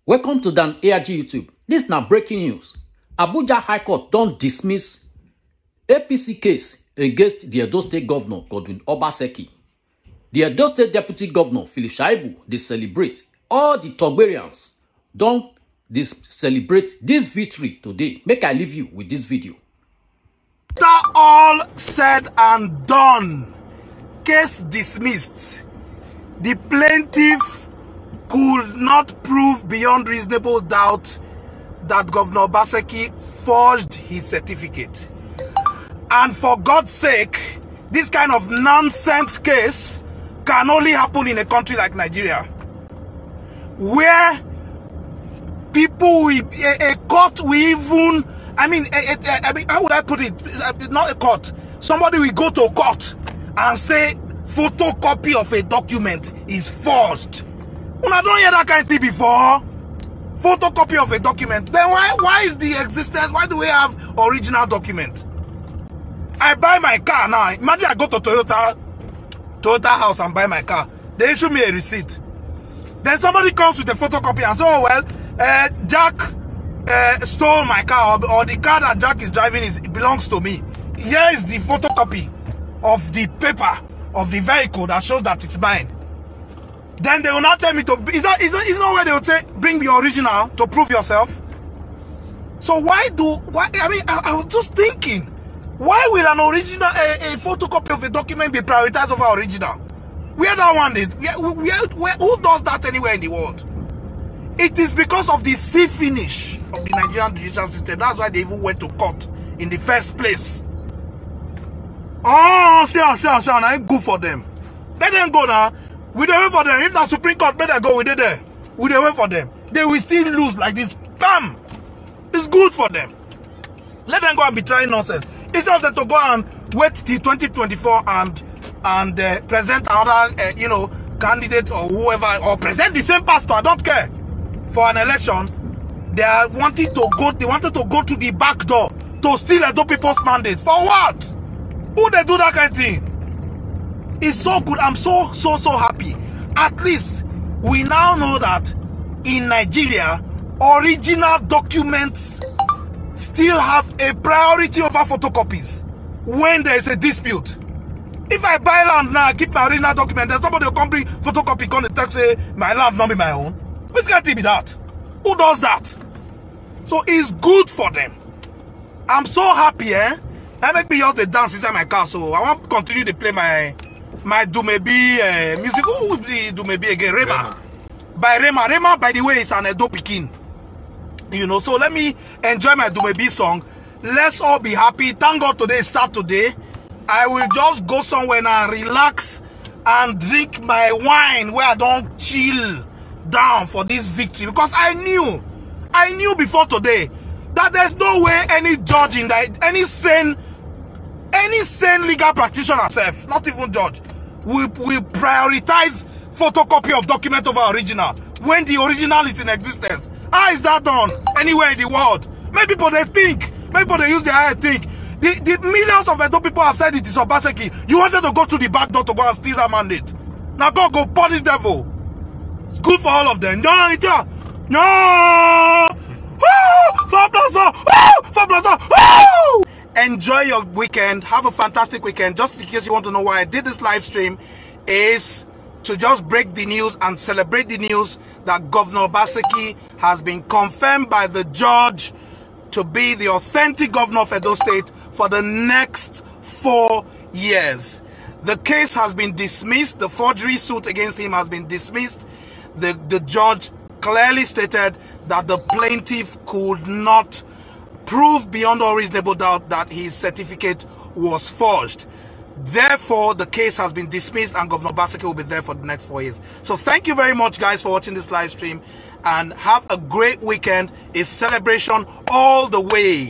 Welcome to Dan ARG YouTube. This is now breaking news. Abuja High Court don't dismiss APC case against the Edo State Governor Godwin Obaseki. The Edo State Deputy Governor Philip Shaibu, they celebrate. All the Togberians don't celebrate this victory today. Make I leave you with this video. After all said and done, case dismissed. The plaintiff could not prove beyond reasonable doubt that Governor Obaseki forged his certificate. And for God's sake, this kind of nonsense case can only happen in a country like Nigeria, where people, a court will even, I mean, how would I put it? Not a court. Somebody will go to court and say photocopy of a document is forged. I don't hear that kind of thing before. Photocopy of a document. Then why is the existence? Why do we have original document? I buy my car now. Imagine I go to Toyota house and buy my car. They issue me a receipt. Then somebody comes with a photocopy and says, oh well, Jack stole my car, or the car that Jack is driving belongs to me. Here is the photocopy of the paper of the vehicle that shows that it's mine. Then they will not tell me to. Is not where they will say bring the original to prove yourself. So why? I mean, I was just thinking, why will an original, a photocopy of a document be prioritized over original? Where that one is? Who does that anywhere in the world? It is because of the sea finish of the Nigerian judicial system. That's why they even went to court in the first place. Oh, sure. Now good for them. Let them go now. We don't wait for them. If the Supreme Court better go, we did there. We don't wait for them. They will still lose like this. Bam! It's good for them. Let them go and be trying nonsense. Instead of them to go and wait till 2024 and present another, candidate or whoever, or present the same pastor. I don't care. For an election, they are wanting to go. They wanted to go to the back door to steal Edo people's mandate. For what? Who they do that kind of thing? It's so good. I'm so happy. At least we now know that in Nigeria, original documents still have a priority over photocopies when there is a dispute. If I buy land now, I keep my original document, then somebody will come bring photocopy, come and text say my land not be my own. Which can't be that? Who does that? So it's good for them. I'm so happy, That make me just dance inside my car, so I want to continue to play my Dumebi music. Who will be Dumebi again? Rema. By Rema. Rema, by the way, is an Edo Pikin. So let me enjoy my Dumebi song. Let's all be happy. Thank God today is Saturday. I will just go somewhere and relax and drink my wine where I don't chill down for this victory. Because I knew before today that there's no way any judge in that, any sane legal practitioner self, not even judge, will prioritize photocopy of document over original when the original is in existence. How is that done anywhere in the world? Maybe people they think, maybe they use their eye think. The millions of Edo people have said it is Obaseki. You wanted to go to the back door to go and steal that mandate. Now go punish devil. It's good for all of them. No. Enjoy your weekend. Have a fantastic weekend. Just in case you want to know why I did this live stream, is to just break the news and celebrate the news that Governor Obaseki has been confirmed by the judge to be the authentic governor of Edo State for the next 4 years. The case has been dismissed. The forgery suit against him has been dismissed. The judge clearly stated that the plaintiff could not prove beyond all reasonable doubt that his certificate was forged. Therefore, the case has been dismissed and Governor Obaseki will be there for the next 4 years. So thank you very much, guys, for watching this live stream, and have a great weekend. It's celebration all the way.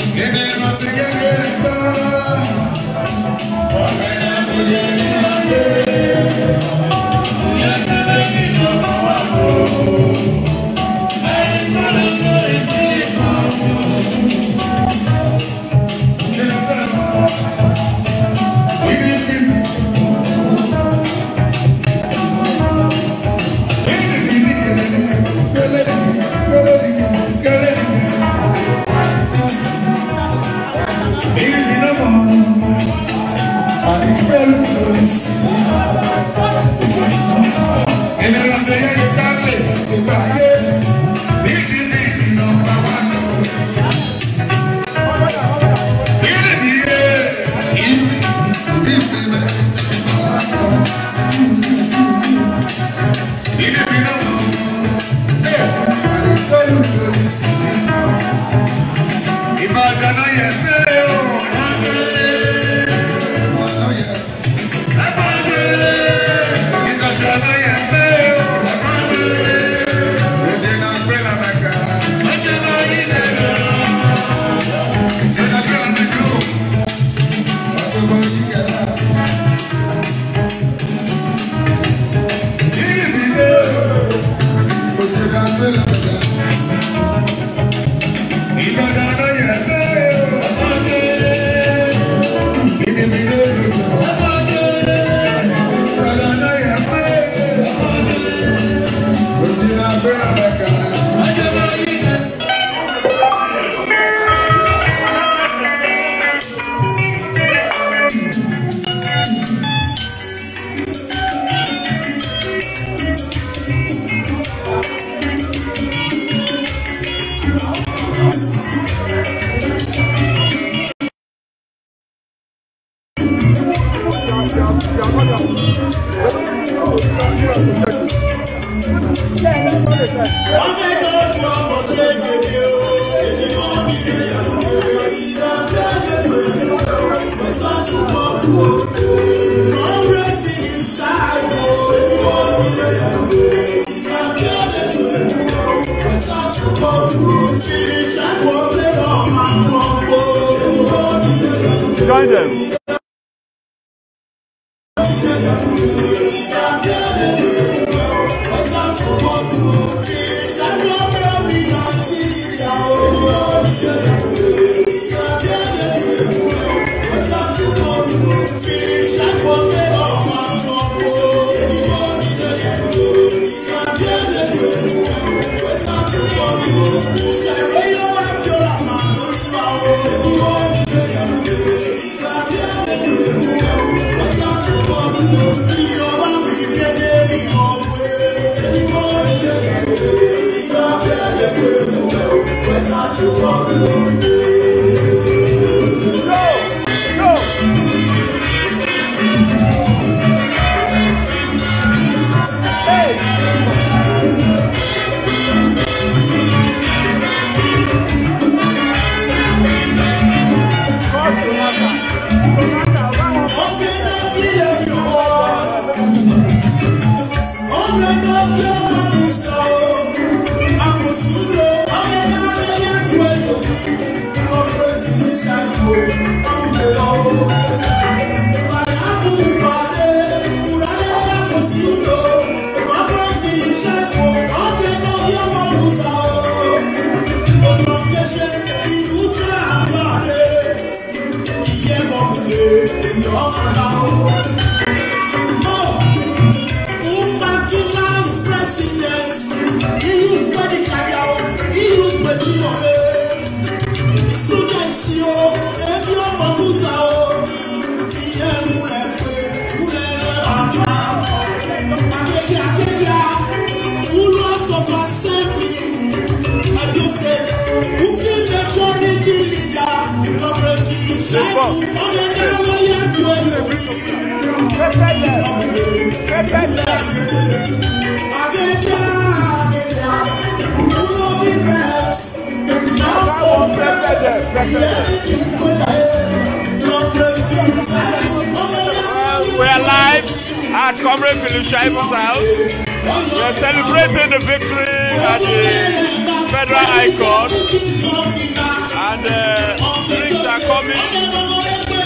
Join them. We are live at Comrade Philip Shaibu's house. We are celebrating the victory at the Federal High Court, and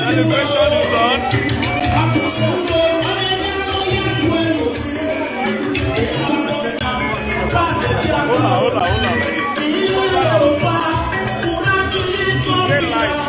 Celebration is on. Hold on. Stay live.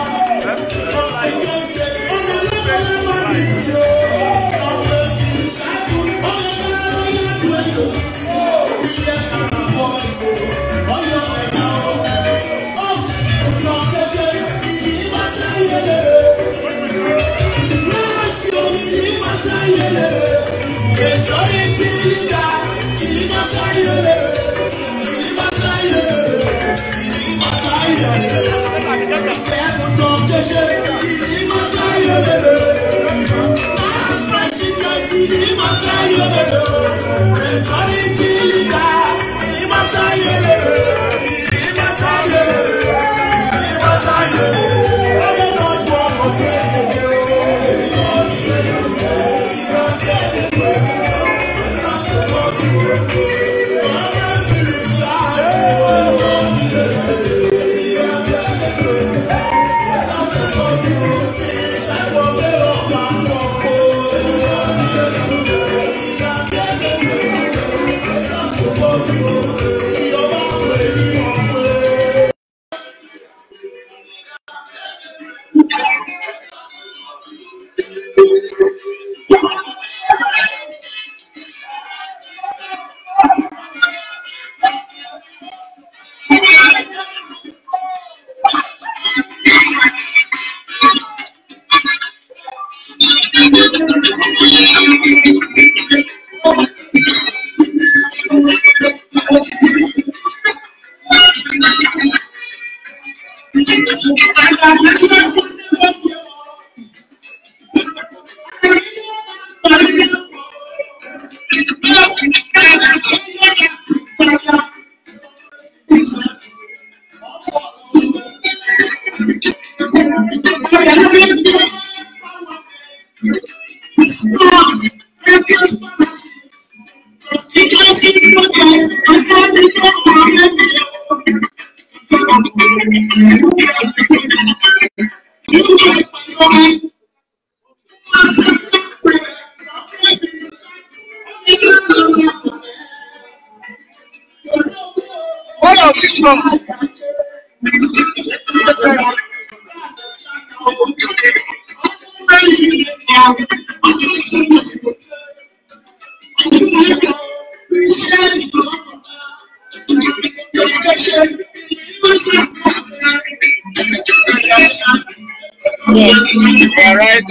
Right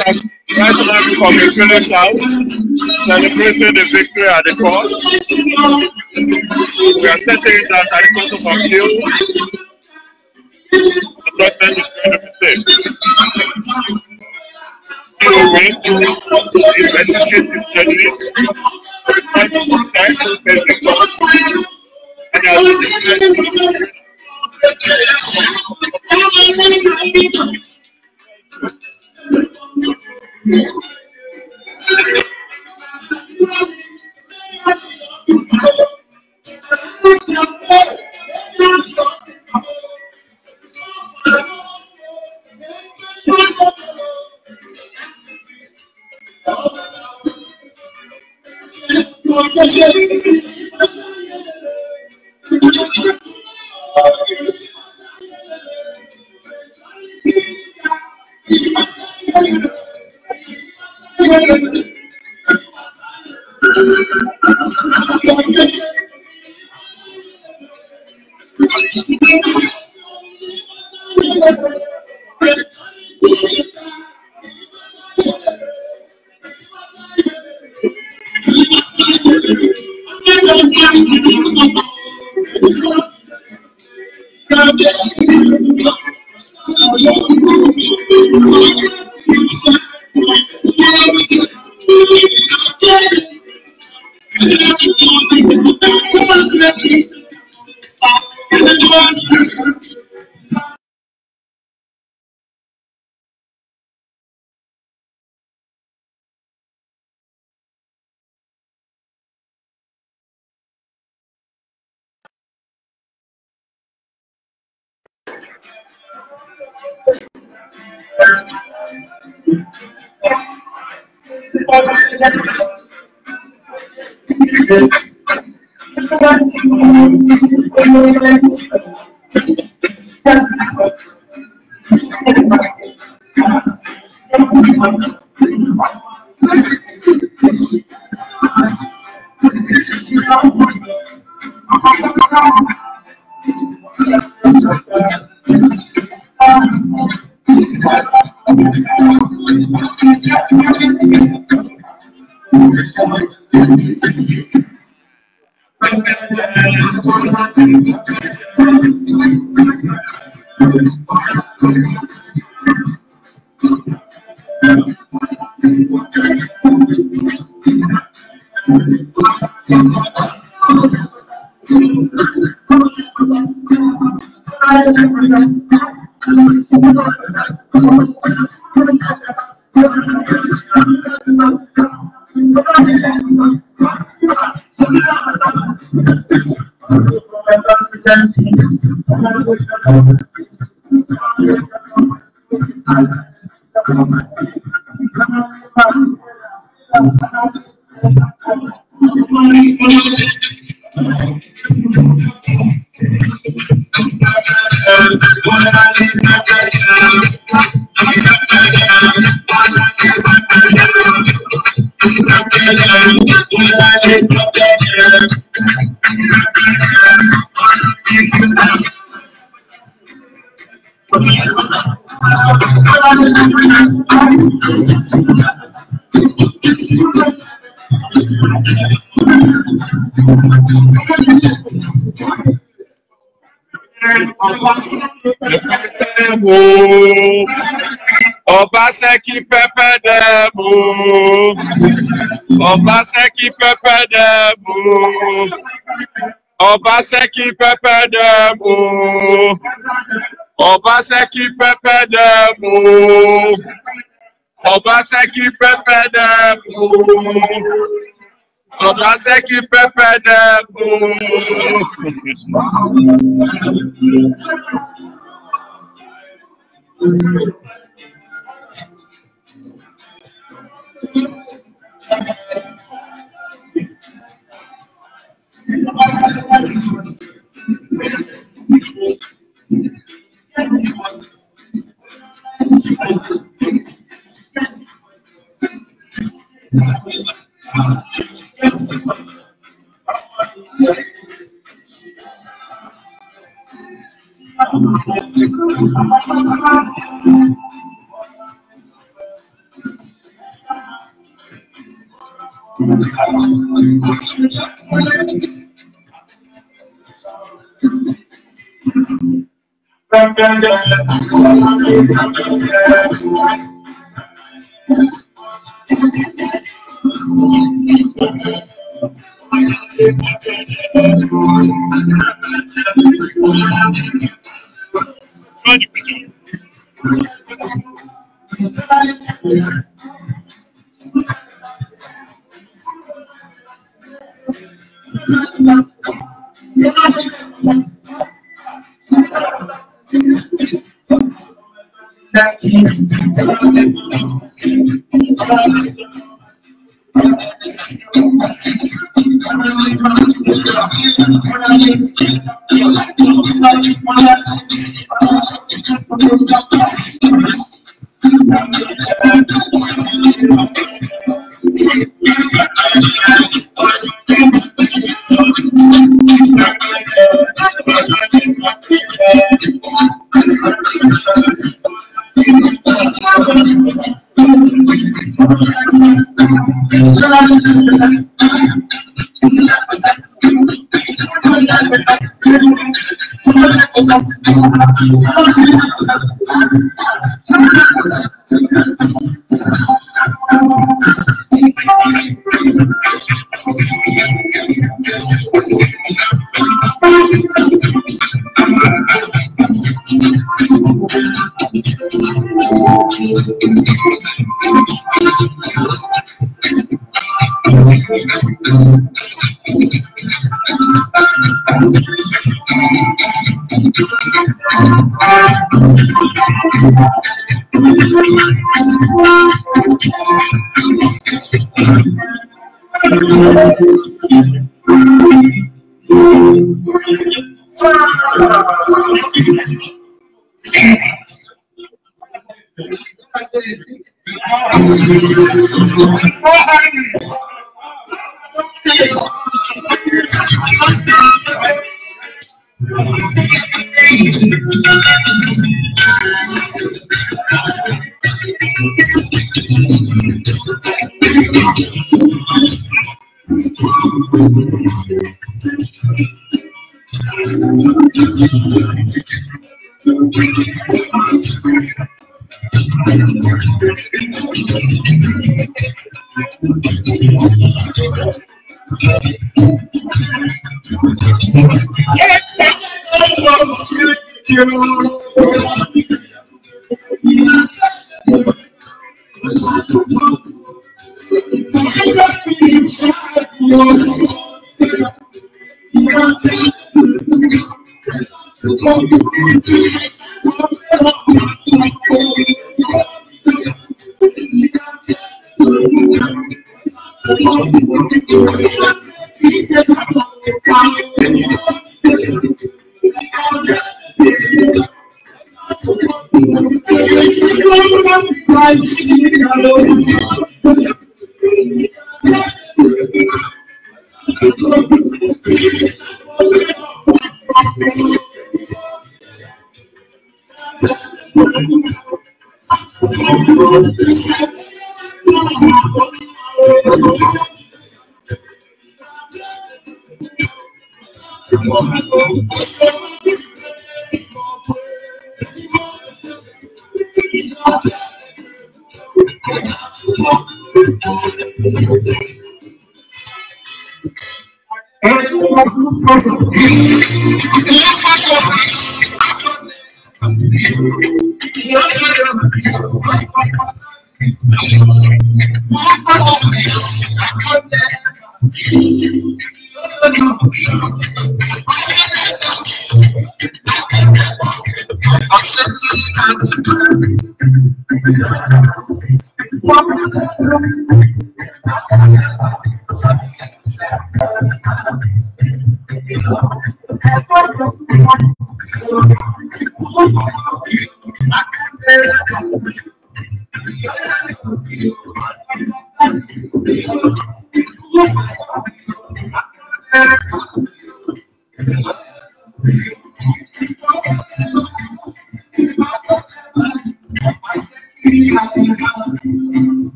now from the Phillips house, celebrating the victory at the court. We are setting that at the court of appeal. The president is going to be safe. He will win, investigate his judges, try to protect the court, and as Obaseki pepe demo, Obaseki pepe demo, Obaseki pepe demo, Obaseki pepe demo, Obaseki pepe demo, Obaseki pepe demo.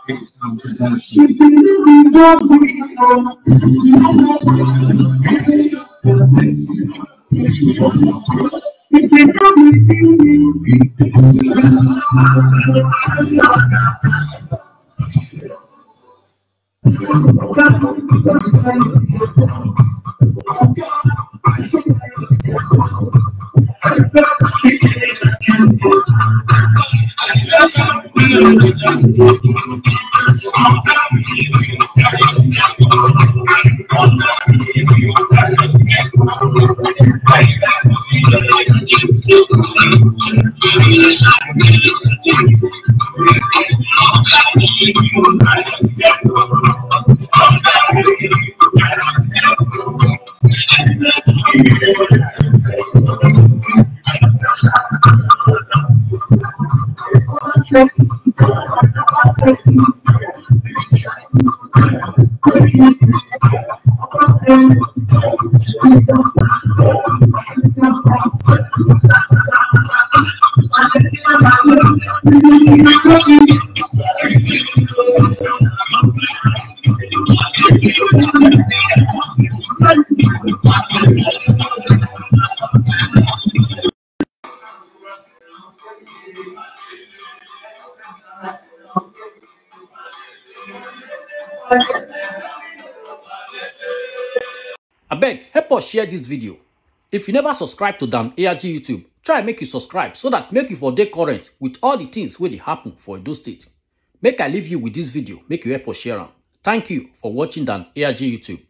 Abeg, help us share this video. If you never subscribe to Dan ARG YouTube, try make you subscribe so that make you for dey current with all the things wey dey happen for Edo State. Make I leave you with this video, make you help us share am. Thank you for watching Dan ARG YouTube.